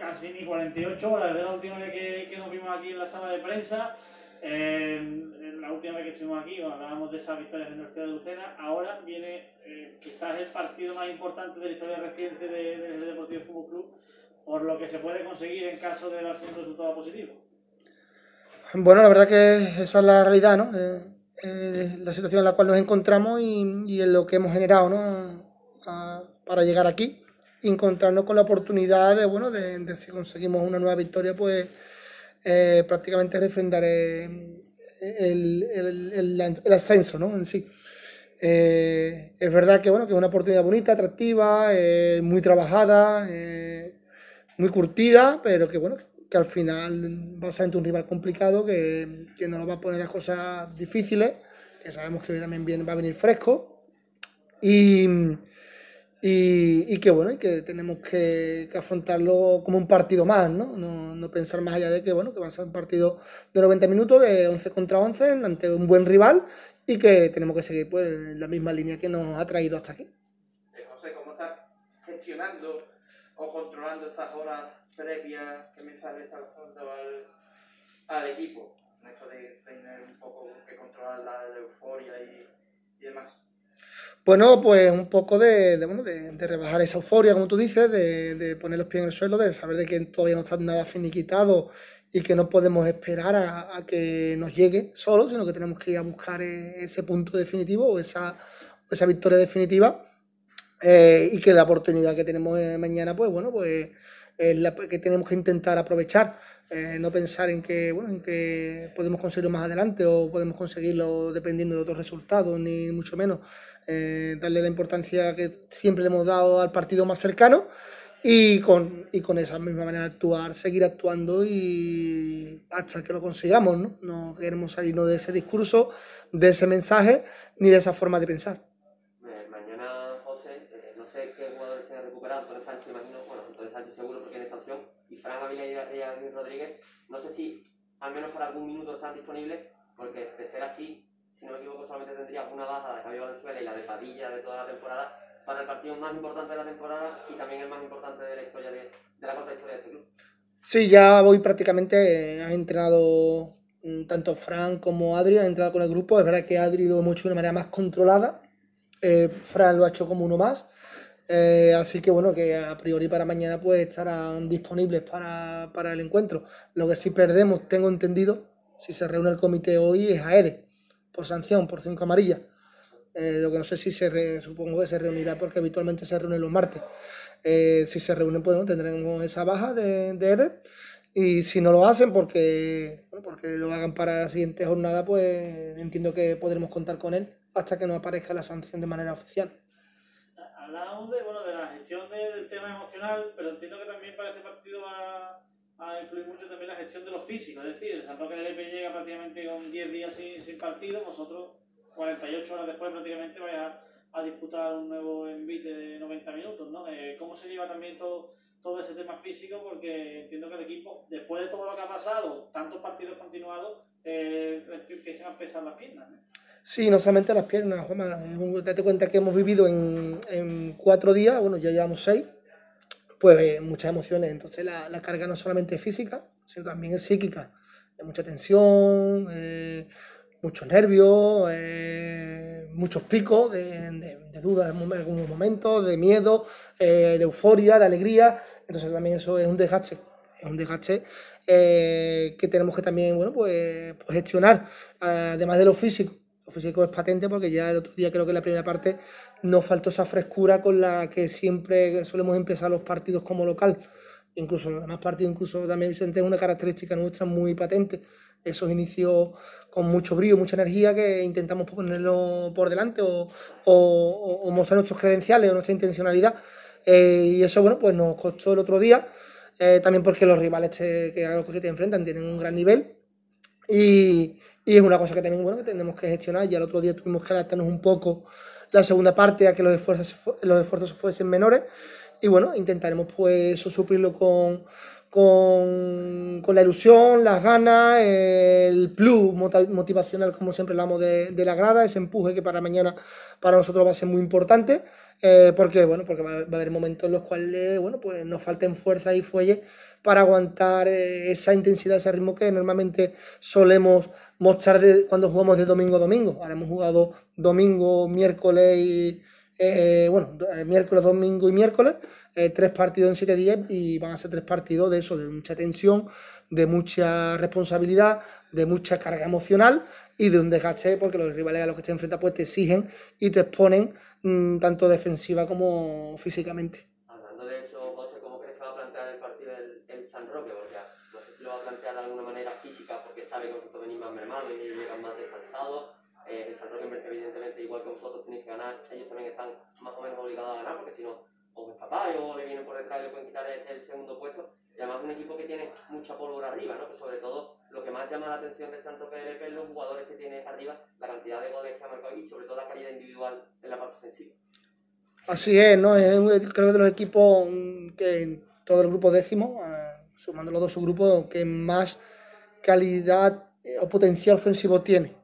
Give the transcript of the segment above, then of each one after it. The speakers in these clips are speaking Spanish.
casi ni 48 horas desde la última vez que nos vimos aquí en la sala de prensa. La última vez que estuvimos aquí, bueno, hablábamos de esa victoria en el Ciudad de Lucena. Ahora viene quizás el partido más importante de la historia reciente del Deportivo Fútbol Club, por lo que se puede conseguir en caso de darse un resultado positivo. Bueno, la verdad que esa es la realidad, ¿no? La situación en la cual nos encontramos y en lo que hemos generado, ¿no? Para llegar aquí y encontrarnos con la oportunidad de, bueno, de si conseguimos una nueva victoria, pues prácticamente refrendar el ascenso, ¿no? En sí. Es verdad que, bueno, que es una oportunidad bonita, atractiva, muy trabajada, muy curtida, pero que, bueno, que al final va a ser ante un rival complicado que nos lo va a poner las cosas difíciles, que sabemos que también va a venir fresco y que bueno, y que tenemos que afrontarlo como un partido más, ¿no? No pensar más allá de que, bueno, que va a ser un partido de 90 minutos, de 11 contra 11, ante un buen rival y que tenemos que seguir pues, en la misma línea que nos ha traído hasta aquí. José, ¿cómo estás gestionando o controlando estas horas previas que mensajes está dando al equipo? En esto de tener un poco que controlar la euforia y demás. Bueno, pues un poco de rebajar esa euforia, como tú dices, de poner los pies en el suelo, de saber de que todavía no está nada finiquitado y que no podemos esperar a que nos llegue solo, sino que tenemos que ir a buscar ese punto definitivo o esa victoria definitiva y que la oportunidad que tenemos mañana, pues bueno, pues es la que tenemos que intentar aprovechar. No pensar en que podemos conseguirlo más adelante o podemos conseguirlo dependiendo de otros resultados, ni mucho menos. Darle la importancia que siempre le hemos dado al partido más cercano y con esa misma manera de actuar, seguir actuando y hasta que lo consigamos, ¿no? No queremos salirnos de ese discurso, de ese mensaje, ni de esa forma de pensar. Mañana, José, no sé qué jugadores se han recuperado. Antonio Sánchez, imagino, bueno, Antonio Sánchez seguro porque tiene sanción, y Fran Ávila y Adrián Rodríguez, no sé si al menos por algún minuto están disponibles, porque de ser así, si no me equivoco, solamente tendría una baja de Javier Valenzuela y la de Padilla de toda la temporada para el partido más importante de la temporada y también el más importante de la historia de la corta historia de este club. Sí, ya voy prácticamente, ha entrenado tanto Fran como Adri, ha entrado con el grupo. Es verdad que Adri lo hemos hecho de una manera más controlada, Fran lo ha hecho como uno más. Así que bueno, que a priori para mañana pues estarán disponibles para el encuentro. Lo que sí perdemos, tengo entendido, si se reúne el comité hoy, es a Ede, por sanción, por 5 amarillas. Lo que no sé si supongo que se reunirá porque habitualmente se reúnen los martes. Si se reúnen, pues bueno, tendremos esa baja de Ede. Y si no lo hacen porque lo hagan para la siguiente jornada, pues entiendo que podremos contar con él hasta que nos aparezca la sanción de manera oficial. Hablamos de la gestión del tema emocional, pero entiendo que también para este partido va a influir mucho también la gestión de los físicos. Es decir, el San Roque de Lepe llega prácticamente con 10 días sin partido, vosotros 48 horas después prácticamente vais a disputar un nuevo envite de 90 minutos, ¿no? ¿Cómo se lleva también todo ese tema físico? Porque entiendo que el equipo, después de todo lo que ha pasado, tantos partidos continuados, empiezan a pesar las piernas, ¿no? Sí, no solamente las piernas, Juanma. Date cuenta que hemos vivido en 4 días, bueno, ya llevamos 6, pues muchas emociones. Entonces la carga no solamente es física, sino también es psíquica. Hay mucha tensión, muchos nervios, muchos picos de dudas en algunos momentos, de miedo, de euforia, de alegría. Entonces también eso es un desgaste. Es un desgaste que tenemos que también, bueno, pues gestionar, además de lo físico. Lo físico es patente porque ya el otro día creo que en la primera parte nos faltó esa frescura con la que siempre solemos empezar los partidos como local. Incluso los demás partidos, incluso también Vicente, es una característica nuestra muy patente. Esos inicios con mucho brío, mucha energía que intentamos ponerlo por delante o mostrar nuestros credenciales o nuestra intencionalidad. Y eso, bueno, pues nos costó el otro día. También porque los rivales que te enfrentan tienen un gran nivel. Y es una cosa que también, bueno, que tenemos que gestionar. Ya el otro día tuvimos que adaptarnos un poco la segunda parte a que los esfuerzos fuesen menores. Y bueno, intentaremos pues eso suplirlo con la ilusión, las ganas, el plus motivacional, como siempre hablamos de la grada, ese empuje que para mañana para nosotros va a ser muy importante, porque va a haber momentos en los cuales, bueno, pues nos falten fuerza y fuelle para aguantar esa intensidad, ese ritmo que normalmente solemos mostrar cuando jugamos de domingo a domingo. Ahora hemos jugado domingo, miércoles y miércoles, domingo y miércoles, 3 partidos en 7 días, y van a ser 3 partidos de eso, de mucha tensión, de mucha responsabilidad, de mucha carga emocional y de un desgaste, porque los rivales a los que te enfrentas pues te exigen y te exponen tanto defensiva como físicamente. Hablando de eso, José, ¿cómo crees que va a plantear el partido el San Roque? Porque no sé si lo va a plantear de alguna manera física, porque sabe que vosotros venís más mermados y llegan más descansados. El San Roque, evidentemente, igual que vosotros tenéis que ganar, ellos también están más o menos obligados a ganar, porque si no, os escapáis o le vienen por detrás y le pueden quitar el segundo puesto. Y además un equipo que tiene mucha pólvora arriba, ¿no? Que sobre todo lo que más llama la atención del San Roque de Lepe es los jugadores que tiene arriba, la cantidad de goles que ha marcado y sobre todo la calidad individual en la parte ofensiva. Así es, ¿no? Creo que de los equipos que en todo el grupo décimo, sumando los dos subgrupos, que más calidad o potencial ofensivo tiene.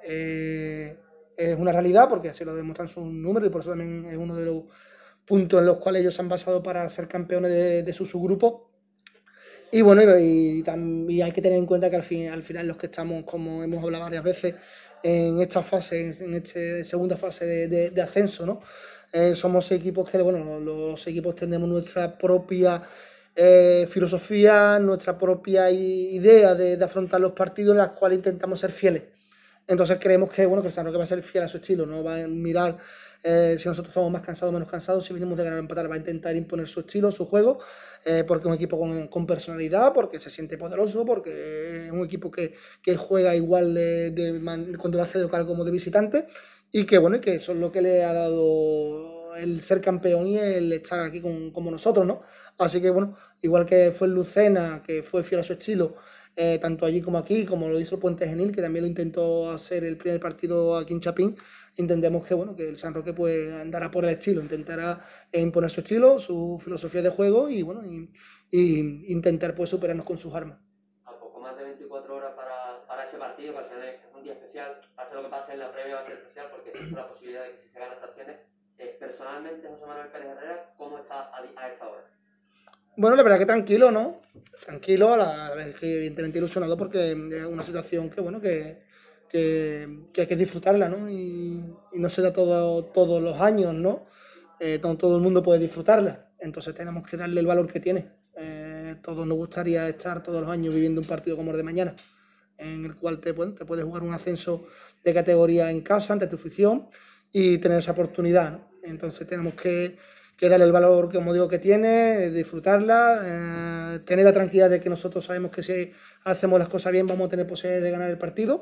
Es una realidad, porque así lo demuestran sus números, y por eso también es uno de los puntos en los cuales ellos se han basado para ser campeones de su subgrupo. Y bueno, y hay que tener en cuenta que al final los que estamos, como hemos hablado varias veces, en esta fase, en esta segunda fase de ascenso, ¿no? Somos equipos que, bueno, los equipos tenemos nuestra propia filosofía, nuestra propia idea de afrontar los partidos, en las cuales intentamos ser fieles. Entonces creemos que, bueno, que el San Roque va a ser fiel a su estilo, no va a mirar si nosotros somos más cansados o menos cansados, si venimos de ganar o empatar, va a intentar imponer su estilo, su juego, porque es un equipo con personalidad, porque se siente poderoso, porque es un equipo que juega igual cuando lo hace de local como de visitante, y que, bueno, y que eso es lo que le ha dado el ser campeón y el estar aquí como nosotros, ¿no? Así que, bueno, igual que fue el Lucena, que fue fiel a su estilo, tanto allí como aquí, como lo hizo el Puente Genil, que también lo intentó hacer el primer partido aquí en Chapín. Entendemos que, bueno, que el San Roque pues andará por el estilo, intentará imponer su estilo, su filosofía de juego y, bueno, y intentar pues superarnos con sus armas. A poco más de 24 horas para ese partido, que al final es un día especial, pase lo que pase en la previa va a ser especial, porque existe la posibilidad de que si se ganan esas acciones, personalmente, José Manuel Pérez Herrera, ¿cómo está a esta hora? Bueno, la verdad que tranquilo, ¿no? Tranquilo, a la vez que evidentemente ilusionado, porque es una situación que, bueno, que hay que disfrutarla, ¿no? Y no se da todos los años, ¿no? Todo el mundo puede disfrutarla, entonces tenemos que darle el valor que tiene. Todos nos gustaría estar todos los años viviendo un partido como el de mañana, en el cual te puedes jugar un ascenso de categoría en casa, ante tu afición, y tener esa oportunidad, ¿no? Entonces tenemos que darle el valor, como digo, que tiene, disfrutarla, tener la tranquilidad de que nosotros sabemos que si hacemos las cosas bien vamos a tener posibilidades de ganar el partido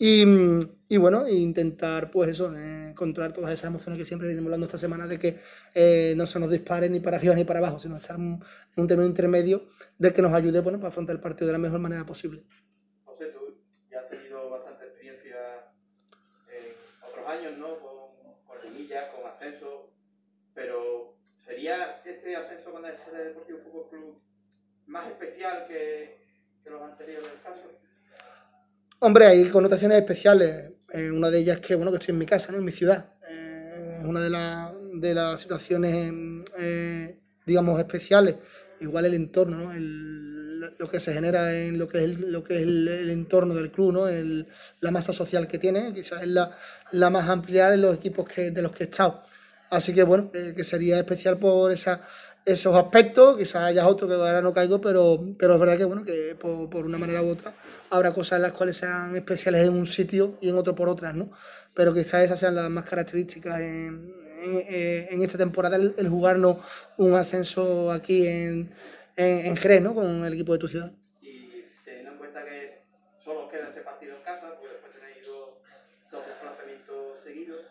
y bueno, intentar pues eso, controlar todas esas emociones que siempre venimos hablando esta semana, de que no se nos dispare ni para arriba ni para abajo, sino estar en un término intermedio de que nos ayude, bueno, para afrontar el partido de la mejor manera posible. José, tú ya has tenido bastante experiencia en otros años, ¿no? Con liguillas, con ascensos, pero ¿sería este ascenso con el Jerez Deportivo Fútbol Club más especial que los anteriores casos? Hombre, hay connotaciones especiales. Una de ellas es que, bueno, que estoy en mi casa, ¿no? En mi ciudad. Es una de las situaciones, digamos, especiales. Igual el entorno, ¿no? Lo que se genera en lo que es el entorno del club, ¿no? La masa social que tiene, quizás es la más amplia de los equipos de los que he estado. Así que, bueno, que sería especial por esos aspectos. Quizás haya otro que ahora no caigo, pero es verdad que, bueno, que por una manera u otra habrá cosas en las cuales sean especiales en un sitio y en otro por otras, ¿no? Pero quizás esas sean las más características en esta temporada, el jugarnos un ascenso aquí en Jerez, ¿no? Con el equipo de tu ciudad. Y teniendo en cuenta que solo os queda este partido en casa, porque después tenéis dos desplazamientos seguidos,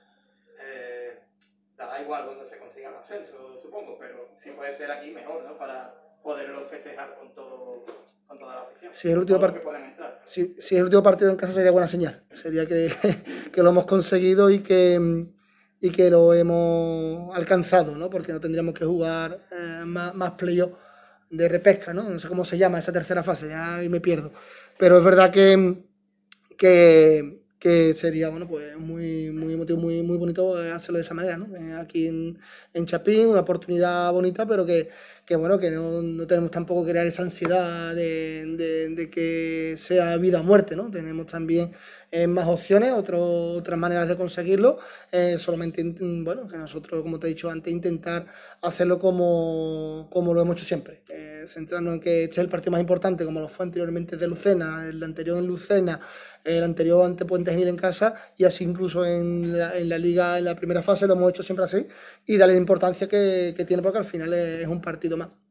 da igual donde se consiga el ascenso, supongo, pero si puede ser aquí mejor, ¿no? Para poderlo festejar con toda la afición. Si es el último si es el último partido en casa sería buena señal. Sería que lo hemos conseguido y que lo hemos alcanzado, ¿no? Porque no tendríamos que jugar más playoff de repesca, ¿no? No sé cómo se llama esa tercera fase, ya ahí me pierdo. Pero es verdad que que sería, bueno, pues muy emotivo, muy bonito hacerlo de esa manera, ¿no? Aquí en Chapín, una oportunidad bonita, pero que bueno, que no tenemos tampoco que crear esa ansiedad de que sea vida o muerte, ¿no? Tenemos también más opciones, otras maneras de conseguirlo, solamente, bueno, que nosotros, como te he dicho antes, intentar hacerlo como lo hemos hecho siempre, centrarnos en que este es el partido más importante, como lo fue anteriormente de Lucena, el anterior en Lucena, el anterior ante Puente Genil en casa, y así incluso en la liga, en la primera fase, lo hemos hecho siempre así, y darle la importancia que tiene, porque al final es un partido más.